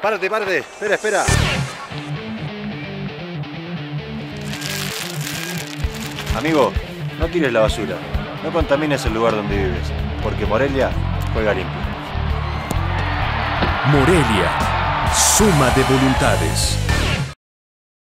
Párate, párate. Espera, espera. Amigo, no tires la basura. No contamines el lugar donde vives, porque Morelia juega limpio. Morelia, suma de voluntades.